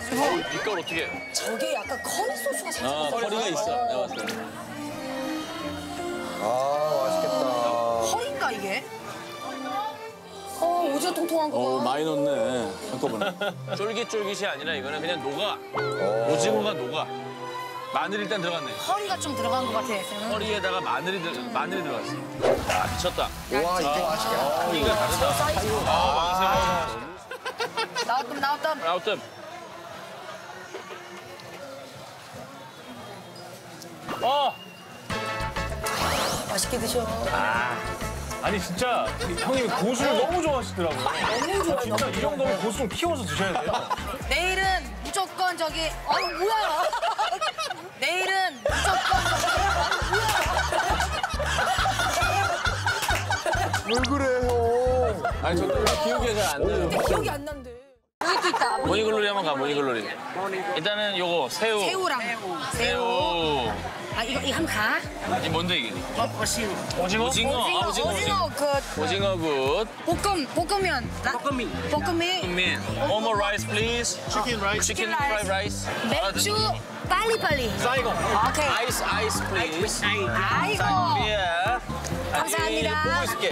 해가지고. 이걸 어떻게 해? 저게 약간 커리 소스가 살짝 커리가 있어. 내가 봤을 때. 맛있겠다. 커리인가 이게? 오징어 통통한 거 봐. 많이 넣네. 한꺼번에. 쫄깃쫄깃이 아니라 이거는 그냥 녹아. 오징어가 녹아. 마늘 일단 들어갔네. 커리가 좀 들어간 것 같아. 커리에다가 마늘이 들어갔어. 아, 미쳤다. 와, 이게 맛있겠다. 커리가 다르다. 나왔다. 아무튼. 맛있게 드셔. 아니 진짜 형님이 고수를 너무 좋아하시더라고요. 너무 좋아요. 진짜 이 정도면 고수 좀 키워서 드셔야 돼요. 내일은 무조건 저기 뭐야? 내일은 무조건 왜 그래, 형? 아니, 저 기억이 잘 안 나요. 기억이 안 난대. 여기도 있다. 모니글로리 한번 가, 모니글로리. 일단은 요거, 새우. 새우랑 새우. 이거 한번 가. 이게 뭔데, 이게? 오징어? 오징어. 오징어 그 오징어 굿. 볶음면. 볶음면. One more rice, please. 치킨 라이스. Chicken fried rice. 맥주 빨리빨리. 사이고. 오케이. Ice, please. 아이고. 예. 감사합니다. 보고 있을게.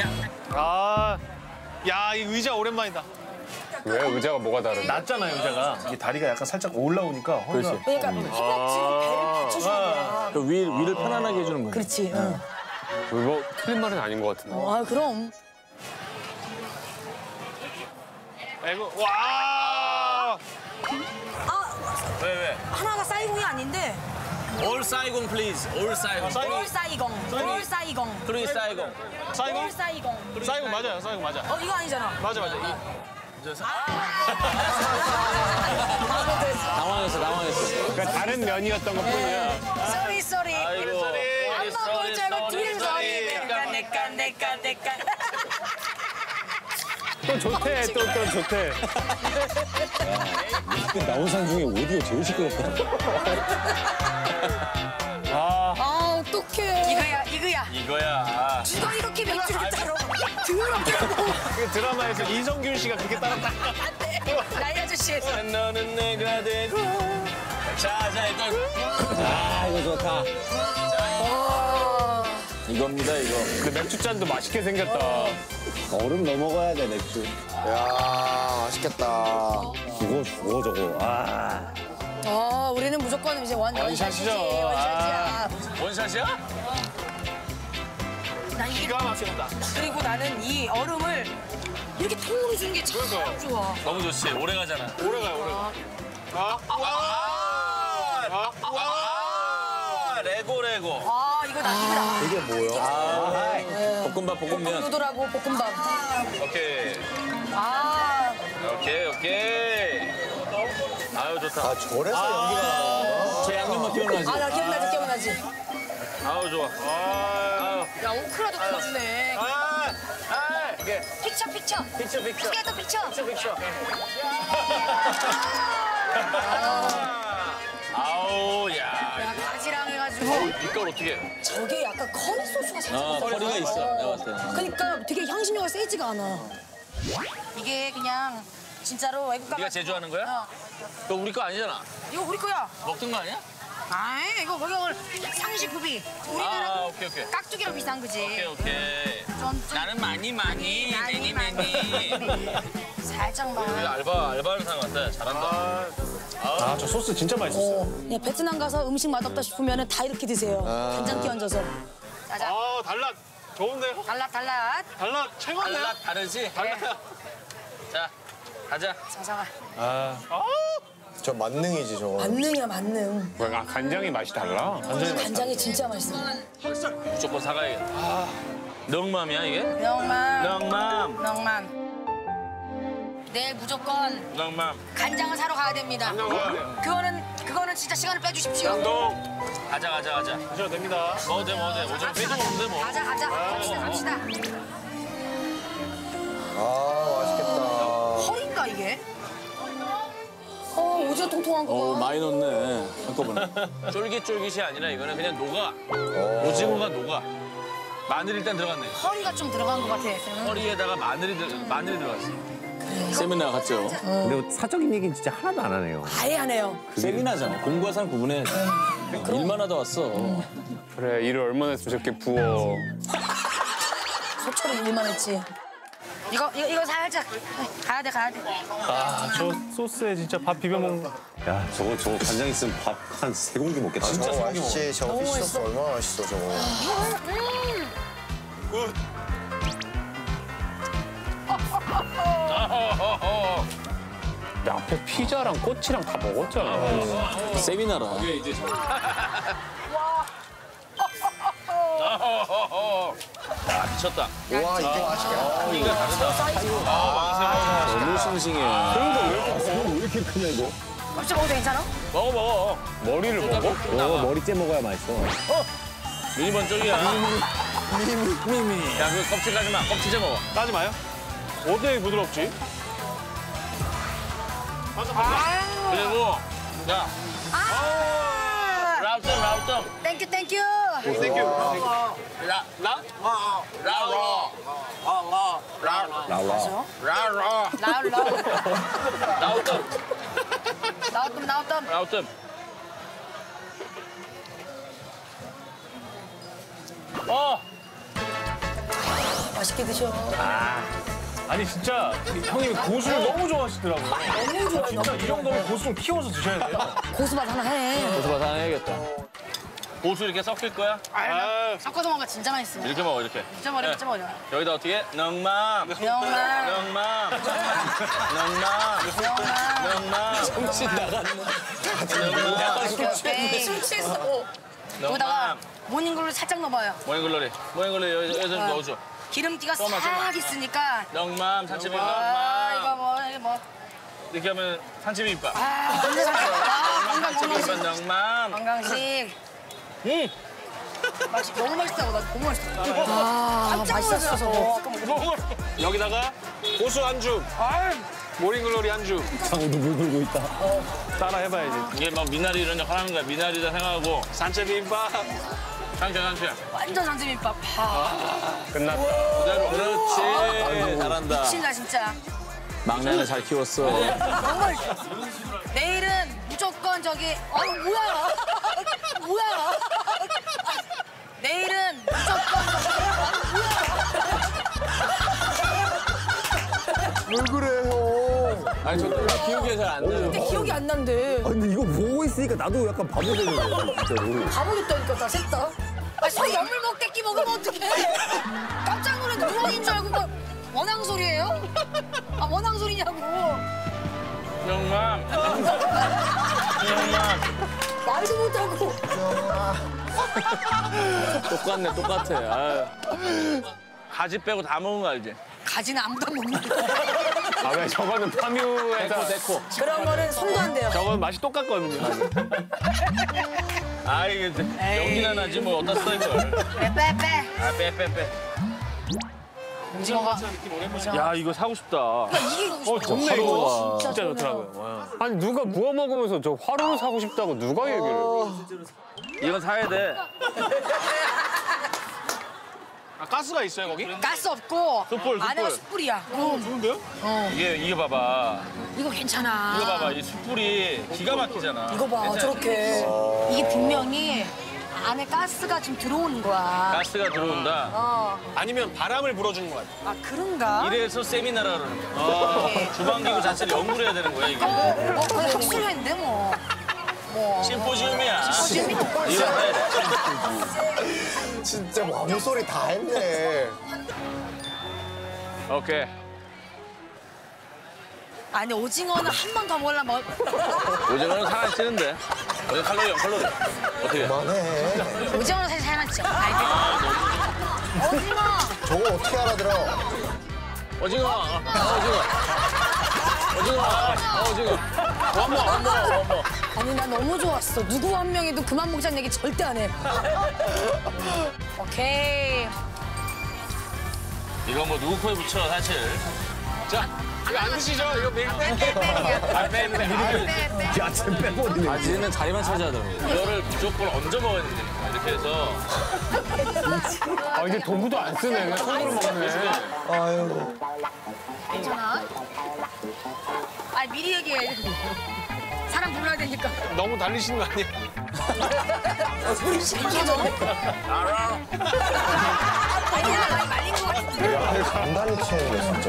이 의자 오랜만이다. 왜 의자가 뭐가 다른데? 낮잖아요, 의자가. 이게 다리가 약간 살짝 올라오니까. 그렇지. 그러니까 허벅지로 배를 받쳐주는 거야. 그 위를 편안하게 해주는 거야. 그렇지. 응. 뭐 틀린 말은 아닌 것 같은데. 그럼. 아이고, 와! 왜? 하나가 사이공이 아닌데. All Saigon, please. All Saigon. 올 사이공. 올 사이공. Please Saigon. 사이고? 올 사이공. 사이고 맞아요, 사이고 맞아. 이거 아니잖아. 맞아. 당황했어. 그러니까 다른 면이었던 것 뿐이야. 쏘리. 아이고. 한번 볼 줄 알고 둘이서 내까. 또 좋대, 또 좋대. 나온 상 중에 오디오 제일 시끄럽다. 어떡해. 이거야. 누가 이렇게 맥주를 따로 더럽게 하고. 그 드라마에서 이성균 씨가 그렇게 따랐다. 나이 아저씨. 너는 내가 되고. 자, 일단. 이거 좋다. 이겁니다, 이거. 근데 맥주잔도 맛있게 생겼다. 얼음 넘어가야 돼, 맥주. 야, 맛있겠다. 죽어, 저거. 우리는 무조건 이제 원샷이지. 원샷이야. 원샷이야? 난 이게 기가 막힌다. 그리고 나는 이 얼음을 이렇게 통으로 주는 게 참 좋아. 너무 좋지. 오래 가잖아. 오래 가요. 레고. 이거다. 이게 뭐야? 볶음면. 누들하고 볶음밥. 오케이. 오케이. 아유, 좋다. 저래서 연기가 나는 제 양념만 기억나지? 나 기억나지. 아유, 좋아. 야, 오크라도 구워주네. 이게. 픽처. 스케이터 픽처. 아우, 야. 야, 가지랑 해가지고. 이걸 어떻게 해? 저게 약간 커리 소스가 살짝 커리가 있어. 내가 봤을 때. 그러니까 되게 향신료가 세지가 않아. 이게 그냥 진짜로 외국 가서 네가 제조하는 거야? 그거 우리 거 아니잖아. 이거 우리 거야. 먹던 거 아니야? 아이, 이거 오늘 상식 구비. 우리나라 오케이. 깍두기랑 비슷한 거지. 오케이. 좀 나는 많이. 살짝만. 알바하는 사람 같아. 잘한다. 저 소스 진짜 맛있었어요. 그냥 베트남 가서 음식 맛없다 싶으면 다 이렇게 드세요. 간장기 얹어서. 자자. 달랏. 좋은데요? 달랏. 달랏 최고인데요? 다르지? 자, 가자. 사상아. 저 만능이지, 저거. 만능. 간장이 맛이 달라? 간장이 진짜 맛있어. 무조건 사가야겠다. 넉맘이야, 이게? 명만. 넉맘. 내일 무조건 넉맘. 간장을 사러 가야 됩니다. 그거는 진짜 시간을 빼주십시오. 가자. 드셔도 됩니다. 먹어도 돼. 오줌 빼도 먹는데 뭐. 가자. 갑시다. 맛있겠다. 허리인가 이게? 오징어 통통한 거 봐. 많이 넣네. 한꺼번에. 쫄깃쫄깃이 아니라 이거는 그냥 녹아. 오징어가 녹아. 마늘 일단 들어갔네. 허리가 좀 들어간 것 같아. 허리에다가 마늘이 들어갔어. 그래. 세미나 갔죠. 근데 사적인 얘기는 진짜 하나도 안 하네요. 아예 안 해요. 세미나잖아. 공부와 사람 구분해야지. 일만 하다 왔어. 그래 일을 얼마나 했으면 저렇게 부어. 소처럼 일만 했지. 이거 살짝 가야 돼. 아, 저 소스에 진짜 밥 비벼 먹는 거. 야, 저거 간장 있으면 밥 한 3공기 먹겠다. 진짜 맛있지. 저거 피시소스 얼마나 맛있어 저거. 야, 앞에 피자랑 꼬치랑 다 먹었잖아. 세미나라. 야, 미쳤다. 와 이게 맛있겠다. 이거 다르다. 너무 싱싱해. 왜 이렇게 크냐, 이거? 껍질 먹어도 괜찮아? 먹어. 머리를 먹어? 머리째 먹어야 맛있어. 눈이 번쩍이야. 미미. 야, 그 껍질 까지 마. 껍질째 먹어. 까지 마요? 어때 부드럽지? 그리고, 야. 라우점. 땡큐. 라우점. 맛있게 드셔. 아니 진짜 형님이 고수를 너무 좋아하시더라고요. 너무 좋아요. 진짜 이 정도면 고수 좀 키워서 드셔야 돼요. 고수맛 하나 해. 고수밥 하나 해야겠다. 고수 이렇게 섞일 거야? 섞어서 먹으면 진짜 맛있어. 이렇게 먹어, 이렇게. 진짜 머리. 여기다 어떻게? 넉맘. 정신 나갔네. 술 취했어. 여기다가 모닝글로 살짝 넣어봐요. 모닝글로리 여기서 좀 넣어줘. 기름기가 조금만. 싹 있으니까. 넉맘, 산채비 이거 넉맘. 뭐. 이렇게 하면 산채비빔밥. 완전 산채비빔밥 건강식. 넉맘. 건강식. 너무 맛있다고. 나 너무 맛있어. 깜짝 맛있었어, 놀랐어. 여기다가 고수 안주. 모닝글로리 안주. 장어도 물 들고 있다. 따라 해봐야지. 이게 막 미나리 이런 역할 하는 거야. 미나리다 생각하고. 산채비빔밥. 산채. 완전 산채비빔밥. 끝났다. 그대로. 그렇지. 잘한다. 미친다 진짜. 막내 하나 잘 키웠어. 정말. 내일은 무조건 저기. 뭐야? 내일은 무조건 왜 그래 형? 아니 저 기억이 잘 안 나요. 근데 기억이 안 난대. 근데 이거 보고 있으니까 나도 약간 바보 되는 거야, 진짜로. 가보겠다니까 다 셋 다. 소 염을 먹대끼 먹으면 어떡해. 깜짝 놀랐는데 누워인 줄 알고 막 원앙 소리예요? 원앙 소리냐고. 넉맘. 말도 못하고. 똑같아. 아유. 가지 빼고 다 먹은 거 알지? 가지는 아무도 안 먹는 거. 아 왜 저거는 파뮤에다 데코. 그런 거는 손도 안 돼요. 저건 맛이 똑같거든요. 아 이게 연기나 나지 뭐 어디다 써 이걸. 빼. 오징어가. 야 이거 사고 싶다. 이게 좋네 이거. 진짜 진짜 좋네요. 좋더라고요. 아니 누가 구워 먹으면서 저 화로를 사고 싶다고 누가 얘기를? 이건 사야 돼. 아 가스가 있어요 거기? 가스 없고 숯불. 안에가 숯불이야. 좋은데요? 이게 봐봐. 이거 괜찮아. 이거 봐봐. 이 숯불이 기가 막히잖아. 이거 봐 괜찮아? 저렇게. 이게 분명히 안에 가스가 지금 들어오는 거야. 가스가 들어온다. 아니면 바람을 불어주는 거 같아. 아 그런가? 이래서 세미나라 그러는 거야. 주방기구 자체를 연구를 해야 되는 거야 이게. 그냥 학술회인데 뭐. 심포지움이야. 이거 해야 돼. 진짜 아무 소리 다 했네. 오케이. 아니 오징어는 한 번 더 먹으려면 오징어는 살안 찌는데. 오징어 칼로리 0칼로리. 어떻게? 그만해. 오징어는 사실 살만찌죠. 알지? 오징어. 저거 어떻게 알아들어? 오징어. 원모. 아니 나 너무 좋았어. 누구 한 명이도 그만 먹자는 얘기 절대 안 해. 오케이. 이거 뭐 누구 코에 붙여 사실. 자 이거 안 드시죠? 이거 밀 야채 빼버리네. 아지는 자리만 차지하더라고요. 이거를 무조건 얹어 먹어야 돼. 이렇게. 이렇게 해서. 아 이제 도구도 안 쓰네. 그냥 손으로 먹네. 아유. 괜찮아? 아니 미리 얘기해. 사람 불러야 되니까. 너무 달리시는 거 아니야? 우리 시끄러져. 알아. 아니야 많이 말린 것 같은데. 단단히 취했네, 진짜.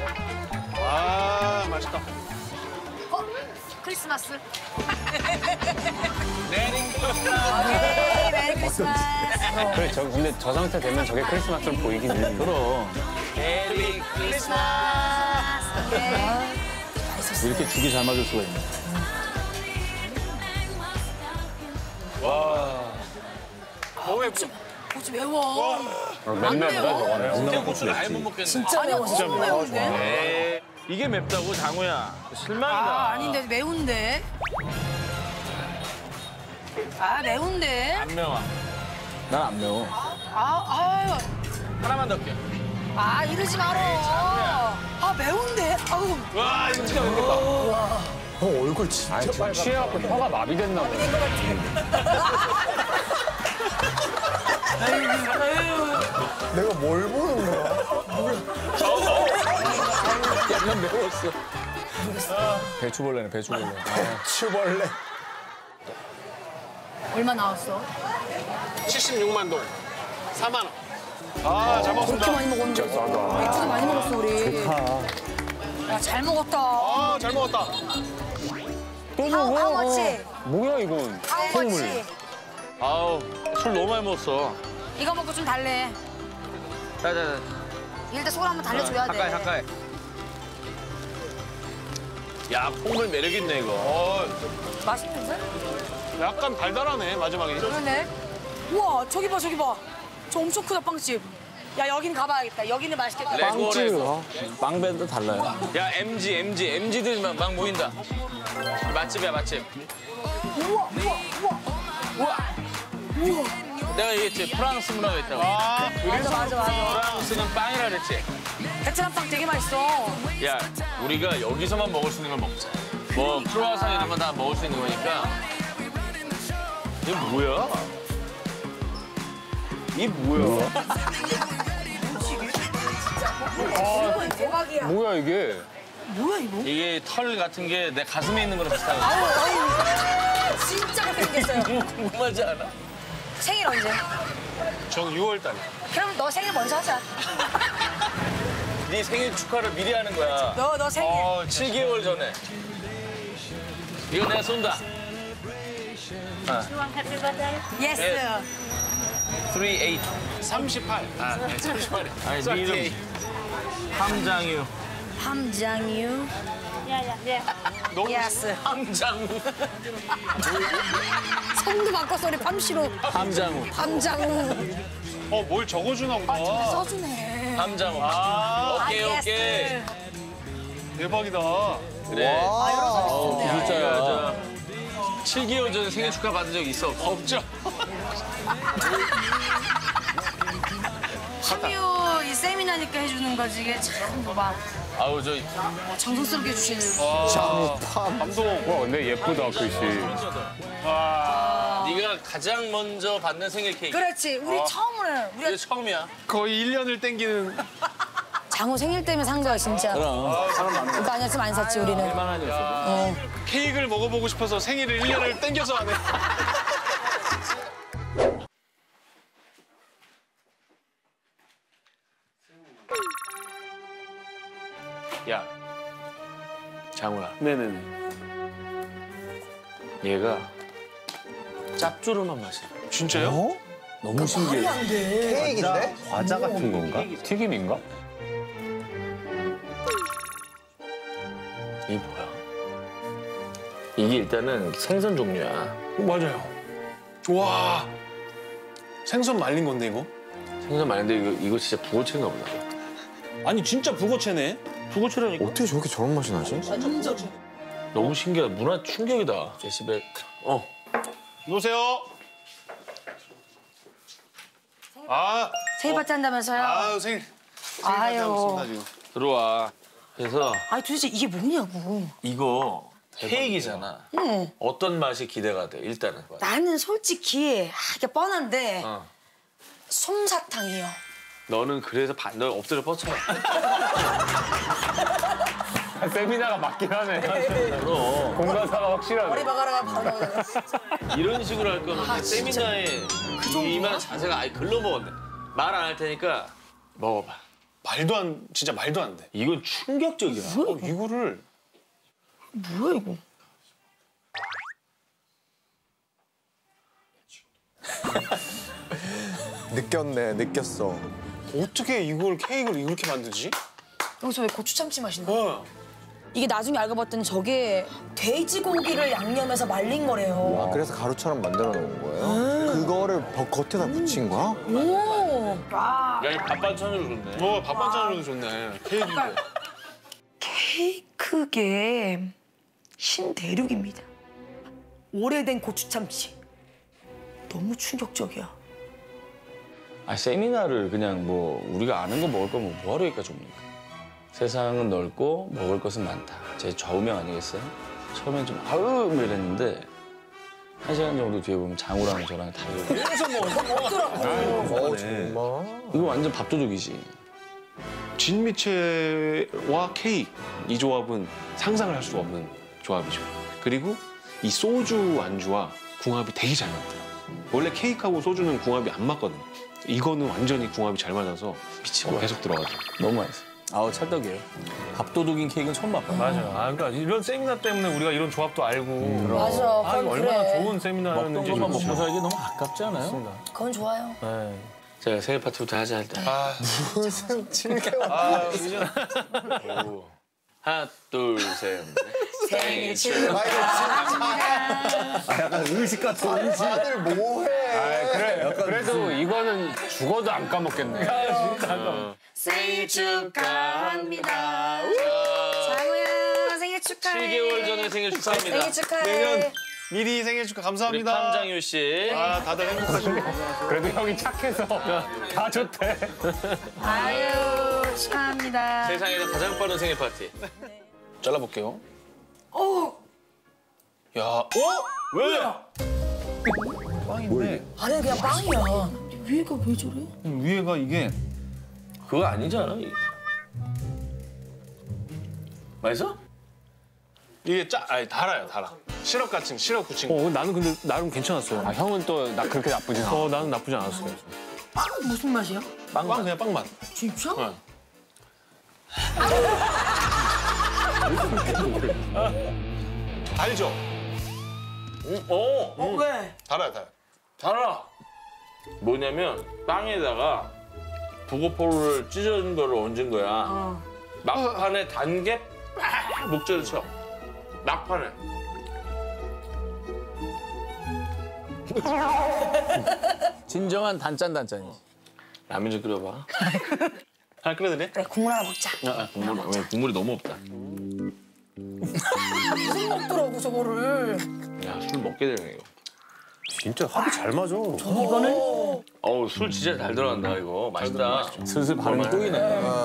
아 맛있다. 어? 크리스마스. 메리 오케이 메리 크리스마스. 그래 근데 저 상태 되면 저게 크리스마스로 보이긴 해. 그럼 메리 크리스마스. 오케이. 이렇게 죽이 잘 맞을 수가 있네. 몸에 고추 매워. 맵맵다 저거는. 생고추를 아예 못 먹겠네. 진짜 매워. 진짜 매운데? 에이, 이게 맵다고 장우야. 실망이다. 아 아닌데 매운데? 아 매운데? 안 매워. 난 안 매워. 아유. 하나만 더 할게. 아 이러지 말어. 아 매운데? 아우. 와 이거 진짜 맵겠다. 형 얼굴 진짜 아니 지금 취해갖고 혀가 마비됐나 보네. 내가 뭘 보는 거야? 약간 매웠어. 배추벌레네, 배추벌레. 추벌레. 얼마 나왔어? 76만 동. 4만 원. 아 잘 먹었습니다. 그렇게 많이 먹었는데. 맥주도 많이 먹었어 우리. 야 잘 먹었다. 아 잘 먹었다. 또 How much? 뭐야 이건? How much? 아우 술 너무 많이 먹었어. 이거 먹고 좀 달래. 자자자. 일단 속을 한번 달래줘야 돼. 가까이 가까이. 야 콩물 매력 있네 이거. 맛있는데? 약간 달달하네 마지막에. 그러네. 우와 저기 봐 저기 봐. 저 엄청 크다 빵집. 야 여긴 가봐야겠다. 여기는 맛있겠다. 레고에서. 빵배도 달라요. 야 MG들 막 모인다. 맛집이야 맛집. 우와 우와 우와. 우와. 내가 얘기했지 프랑스 문화가 있다고. 맞아. 프랑스는 빵이라 그랬지. 베트남 빵 되게 맛있어. 야 우리가 여기서만 먹을 수 있는 걸 먹자. 뭐 크로와상 이런 거 다 먹을 수 있는 거니까. 이게 뭐야? 이게 뭐야? 대박이야. 뭐야 이게? 뭐야 이거? 이게 털 같은 게 내 가슴에 있는 거랑 비슷하거든. 아유 진짜 생겼어요. 궁금하지 않아? 생일 언제? 전 6월 달. 그럼 너 생일 먼저 하자. 네 생일 축하를 미리 하는 거야. 너 생일. 7개월 전에. 이거 내가 쏜다. 예스. 38. 38. 아, 네, 38. 아니 네 이름 함장유. 함장유. 예스. 함장유. 성도 바꿔서 우리 팜씨로. 함장우. 함장우. 뭘 적어주나 보다. 써주네. 함장유. 오케이 아, 오케이. 예스. 대박이다. 그래. 진짜야. 7개월 전에 생일 축하 받은 적 있어? 없죠. 참여 이 세미나니까 해주는 거지 이게 참막 아우 저 정성스럽게 해주시는. 감동. 와 근데 예쁘다 글씨. 네가 가장 먼저 받는 생일 케이크. 그렇지 우리 처음으로 이게 우리가 처음이야. 거의 1년을 땡기는. 장호 생일 때문에 산 거야 진짜. 그럼. 그거 아니었으면 안 샀지 우리는. 일만한이었어. 케이크를 먹어보고 싶어서 생일을 1년을 땡겨서 하네. 야, 장훈아. 네네네. 얘가 짭조름한 맛이야. 진짜요? 너무 신기해. 케이크인데? 과자 같은 건가? 튀김인가? 이게 뭐야? 이게 일단은 생선 종류야. 맞아요. 와. 생선 말린 건데 이거? 생선 많은데 이거 진짜 북어채인가 보다. 아니 진짜 북어채네. 북어채라니까? 어떻게 저렇게 저런 맛이 나지? 너무 신기하다. 문화 충격이다. 데시벨. 놓으세요. 생일 파티 한다면서요? 생일 아유. 하고 있습니다 지금. 들어와. 그래서 아니 도대체 이게 뭐냐고. 이거 케이크잖아. 어떤 맛이 기대가 돼, 일단은. 나는 솔직히 이게 뻔한데 솜사탕이요. 너는 그래서 너 엎드려 뻗쳐. 세미나가 맞긴 하네. 그럼. 공간사가 확실하네. 머리 박아라 바로 진짜. 이런 식으로 할 거면 아, 세미나에 이만 자세가 아예 글러먹었네. 말 안 할 테니까 먹어봐. 진짜 말도 안 돼. 이건 충격적이야. 이거를. 뭐야 이거? 느꼈어. 어떻게 이걸 케이크를 이렇게 만들지? 여기서 왜 고추참치 맛인데? 어. 이게 나중에 알고 봤더니 저게 돼지고기를 양념해서 말린 거래요. 아, 그래서 가루처럼 만들어 놓은 거예요? 그거를 겉에다 붙인 거야? 오. 와. 야, 이 밥 반찬으로 좋네. 밥 반찬으로도 좋네. 케이크인데. 케이크계 신대륙입니다. 오래된 고추참치. 너무 충격적이야. 아, 세미나를 그냥 뭐 우리가 아는 거 먹을 거면 뭐하러 여기까지 옵니까? 세상은 넓고 먹을 것은 많다. 제 좌우명 아니겠어요? 처음엔 좀 아우 뭐 이랬는데 1시간 정도 뒤에 보면 장우랑 저랑 다르고 정말. 이거 완전 밥도둑이지. 진미채와 케이크 이 조합은 상상을 할 수 없는 조합이죠. 그리고 이 소주 안주와 궁합이 되게 잘 맞더라. 원래 케이크하고 소주는 궁합이 안 맞거든. 이거는 완전히 궁합이 잘 맞아서 미치고 계속 들어가죠. 너무 맛있어. 아우 찰떡이에요. 밥도둑인 케이크는 처음 맛봐. 맞아요. 그러니까 이런 세미나 때문에 우리가 이런 조합도 알고. 맞아. 이거 그건 얼마나 그래. 좋은 세미나였는지. 먹던 것만 그렇죠. 먹고 살기 너무 아깝지 않아요? 그건 좋아요. 네. 자, 생일 파티부터 하자, 일단. 무슨 7개월. 하나, 둘, 셋. 생일 축하. 약간 의식 같은 의식. 다들 뭐해? 그래. 그래도 이거는 죽어도 안 까먹겠네. 생일 축하합니다. 장우야 생일 축하해. 7개월 전에 생일 축하합니다. 생일 축하해. 미리 생일 축하 우리 감사합니다. 팜장유 씨. 다들 행복하시고. 그래도 형이 착해서 다 좋대. 아유 축하합니다. 세상에서 가장 빠른 생일 파티. 잘라볼게요. 오. 야, 왜? 빵인데 안에 그냥 빵이야. 위에가 왜 저래? 위에가 이게 그거 아니잖아. 맛있어? 이게 달아요. 시럽 같은 시럽 굳힌 거. 나는 근데 나름 괜찮았어요. 형은 또 그렇게 나쁘진 않아. 나는 나쁘지 않았어요. 빵은 무슨 맛이야? 빵 그냥 빵 맛. 진짜? 네. 달죠? 왜? 달아요. 달아. 뭐냐면 빵에다가 북어포를 찢어진 거를 얹은 거야. 막판에 단 게 빡 목젖을 쳐. 막판에. 진정한 단짠이지. 라면 좀 끓여봐. 하나 끓여드려? 그래 국물 하나 먹자. 국물이 너무 없다. 무슨 먹더라고 저거를. 야, 술 먹게 되네, 이거. 진짜 합이 잘 맞아. 이거는 어우, 술 진짜 잘 들어간다, 이거. 맛있다. 슬슬 반응이 꼬이네.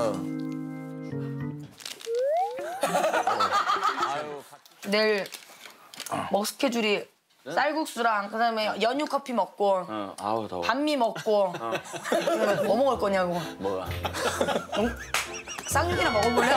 내일 먹 스케줄이 쌀국수랑 그다음에 연유 커피 먹고 아우, 더워. 반미 먹고 그다음에 뭐 먹을 거냐고. 뭐야? 쌍육이나 먹어볼래?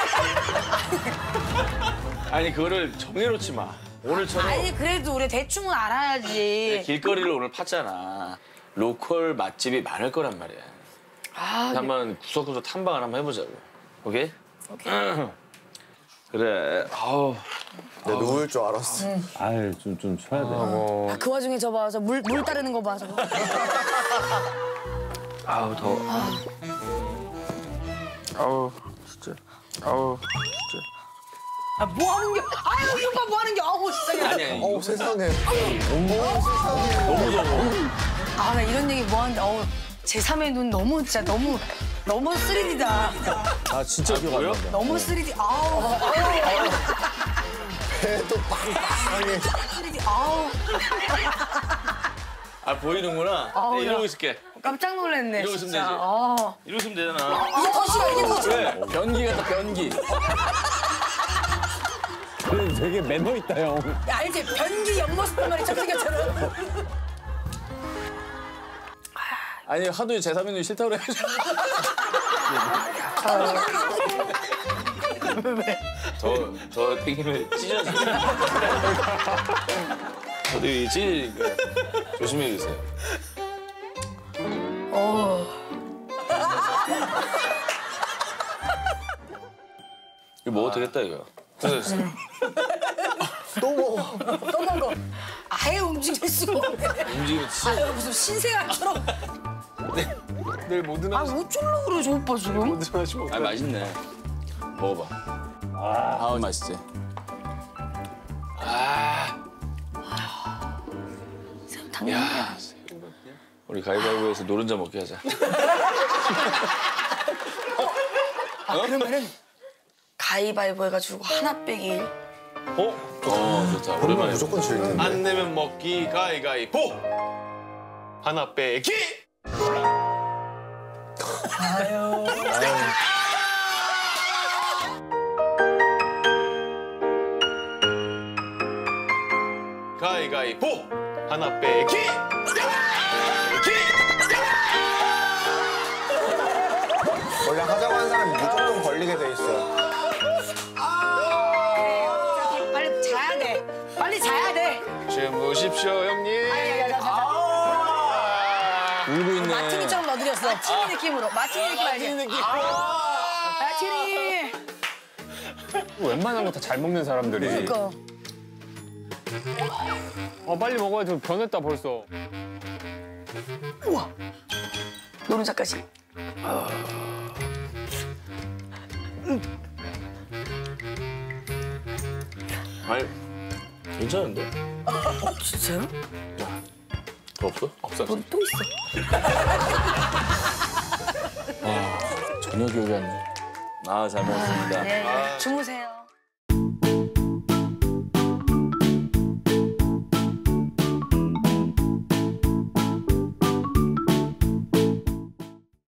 아니, 그거를 정해놓지 마. 오늘처럼 아니 그래도 우리 대충은 알아야지. 길거리를 오늘 팠잖아. 로컬 맛집이 많을 거란 말이야. 한번 구석구석 탐방을 한번 해보자고. 오케이? 오케이. 그래. 아우. 내가 누울 줄 알았어. 아유 좀 쳐야 돼. 그 와중에 저 봐, 저 물 따르는 거 봐, 저거. 아우, 더워. 아우, 진짜. 아우, 진짜. 아, 뭐 하는 게? 아유, 이 오빠 뭐 하는 게? 아우, 진짜. 아니. 어우, 세상에. 너무 더워. 아, 나 이런 얘기 뭐 하는데, 제3의 눈 너무, 진짜 너무 3D다. 아 진짜 기억 안 난다. 너무 3D. 아우. 배도 빵빵해. 3D. 아우. 아, 보이는구나. 아우, 네, 이러고 야. 있을게. 깜짝 놀랐네. 이러고 있으면 진짜. 되지. 아. 이러고 있으면 되잖아. 이게 더 싫어, 이게 더 싫어. 왜? 변기 같다 변기. 되게 매너 있다 형. 야, 알지? 변기 옆모습 보면 정승현처럼. 아니 하도 제3위는 싫다고 그래가지고. 더 땡기면 찢어지고. 저도 이 찢으니까 조심해 주세요. 이거 먹어도 되겠다 이거. 됐어. 또 먹어. 또 먹어. 아예 움직일 수가 없네. 움직이면 찢어. 아유, 무슨 신생아처럼. 내일 모든 아, 어쩌려고 그래, 저 오빠 지금? 하시고. 아 맛있네. 먹어봐. 아 맛있지. 당연히야. 우리 가위바위보에서 노른자 먹게 하자. 그러면은 가위바위보 해가지고 하나 빼기 1. 좋다. 그러면 오랜만에. 무조건 질 텐데. 안 내면 먹기 가위가위보. 하나 빼기. 가위가위보. 하나 빼기. 원래 하자고 하는 사람이 무조건 걸리게 돼 있어. 빨리 자야 돼. 빨리 자야 돼. 주무십시오 형님. 울고 있네. 마티니처럼 넣어드렸어. 마티니 느낌으로. 마티니 느낌 알지? 마티니. 웬만한 거 다 잘 먹는 사람들이. 그러니까. 빨리 먹어야지. 변했다 벌써. 우와. 노른자까지. 아니 괜찮은데? 진짜요? 더 없어? 없어. 또 있어. 전혀 기억이 안 나. 잘 먹었습니다. 네, 주무세요.